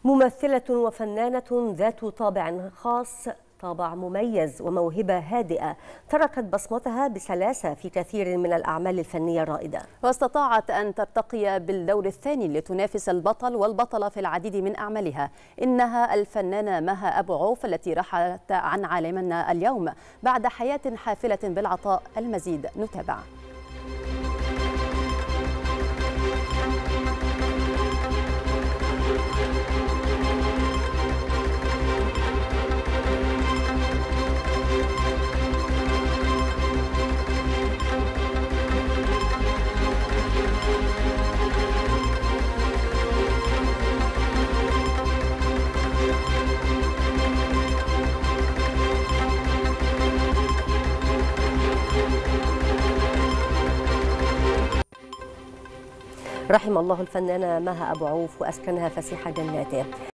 ممثلة وفنانة ذات طابع خاص، طابع مميز وموهبة هادئة، تركت بصمتها بسلاسة في كثير من الأعمال الفنية الرائدة، واستطاعت أن ترتقي بالدور الثاني لتنافس البطل والبطلة في العديد من أعمالها. إنها الفنانة مها أبو عوف التي رحلت عن عالمنا اليوم بعد حياة حافلة بالعطاء. المزيد نتابع. رحم الله الفنانة مها أبو عوف وأسكنها فسيح جناته.